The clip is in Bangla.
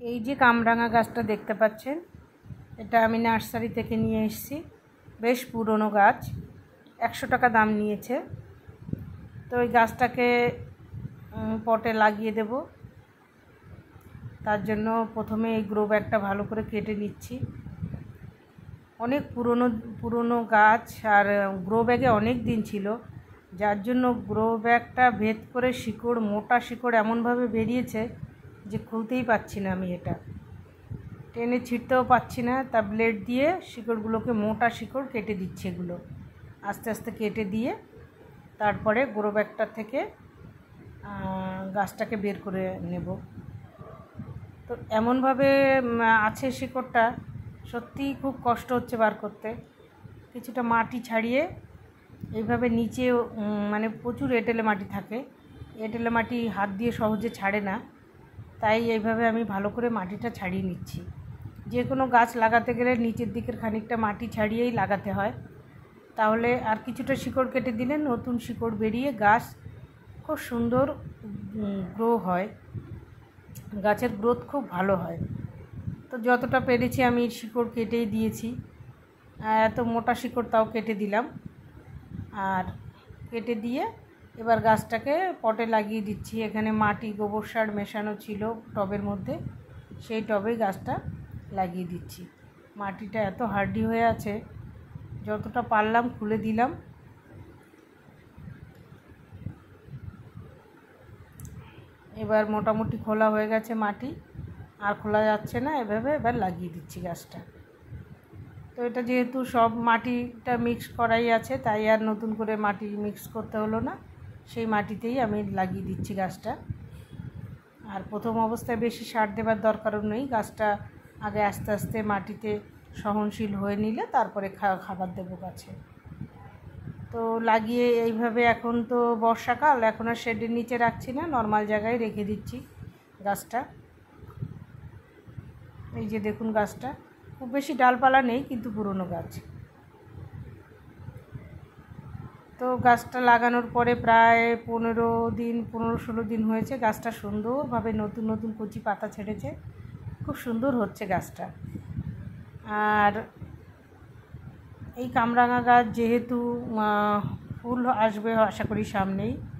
এই যে কামরাঙা গাছটা দেখতে পাচ্ছেন, এটা আমি নার্সারি থেকে নিয়ে এসেছি। বেশ পুরনো গাছ, 100 টাকা দাম নিয়েছে। তো এই গাছটাকে পটে লাগিয়ে দেব। তার জন্য প্রথমে এই গ্রো ব্যাগটা ভালো করে কেটে নিচ্ছি। অনেক পুরনো গাছ, আর গ্রো ব্যাগে অনেক দিন ছিল, যার জন্য গ্রো ব্যাগটা ভেদ করে শিকড়, মোটা শিকড় এমনভাবে বেরিয়েছে যে খুলতেই পাচ্ছি না। আমি এটা টেনে ছিঁড়তেও পাচ্ছি না। তা ব্লেড দিয়ে শিকড়গুলোকে, মোটা শিকড় কেটে দিচ্ছে। এগুলো আস্তে আস্তে কেটে দিয়ে তারপরে গ্রো ব্যাগটা থেকে গাছটাকে বের করে নেব। তো এমনভাবে আছে শিকড়টা, সত্যিই খুব কষ্ট হচ্ছে বার করতে। কিছুটা মাটি ছাড়িয়ে এইভাবে নিচে, মানে প্রচুর এঁটেলে মাটি থাকে, এঁটেলে মাটি হাত দিয়ে সহজে ছাড়ে না, তাই এইভাবে আমি ভালো করে মাটিটা ছাড়িয়ে নিচ্ছি। যে কোনো গাছ লাগাতে গেলে নিচের দিকের খানিকটা মাটি ছাড়িয়েই লাগাতে হয়, তাহলে আর কিছুটা শিকড় কেটে দিলে নতুন শিকড় বেরিয়ে গাছ খুব সুন্দর গ্রো হয়, গাছের গ্রোথ খুব ভালো হয়। তো যতটা পেরেছি আমি শিকড় কেটেই দিয়েছি। এত মোটা শিকড় তাও কেটে দিলাম। আর কেটে দিয়ে এবার গাছটাকে পটে লাগিয়ে দিচ্ছি। এখানে মাটি, গোবর সার মেশানো ছিল টবের মধ্যে, সেই টবেই গাছটা লাগিয়ে দিচ্ছি। মাটিটা এত হার্ডি হয়ে আছে, যতটা পারলাম খুলে দিলাম। এবার মোটামুটি খোলা হয়ে গেছে মাটি, আর খোলা যাচ্ছে না। এভাবে এবার লাগিয়ে দিচ্ছি গাছটা। তো এটা যেহেতু সব মাটিটা মিক্স করাই আছে, তাই আর নতুন করে মাটি মিক্স করতে হলো না, সেই মাটিতেই আমি লাগিয়ে দিচ্ছি গাছটা। আর প্রথম অবস্থায় বেশি সার দেবার দরকারও নেই। গাছটা আগে আস্তে আস্তে মাটিতে সহনশীল হয়ে নিলে তারপরে খাবার দেবো গাছে। তো লাগিয়ে এইভাবে, এখন তো বর্ষাকাল, এখন আর শেডের নিচে রাখছি না, নর্মাল জায়গায় রেখে দিচ্ছি গাছটা। এই যে দেখুন, গাছটা খুব বেশি ডালপালা নেই, কিন্তু পুরনো গাছ। তো গাছটা লাগানোর পরে প্রায় 15-16 দিন হয়েছে। গাছটা সুন্দরভাবে নতুন নতুন কচি পাতা ছেড়েছে, খুব সুন্দর হচ্ছে গাছটা। আর এই কামরাঙা গাছ যেহেতু ফুল আসবে আশা করি সামনেই,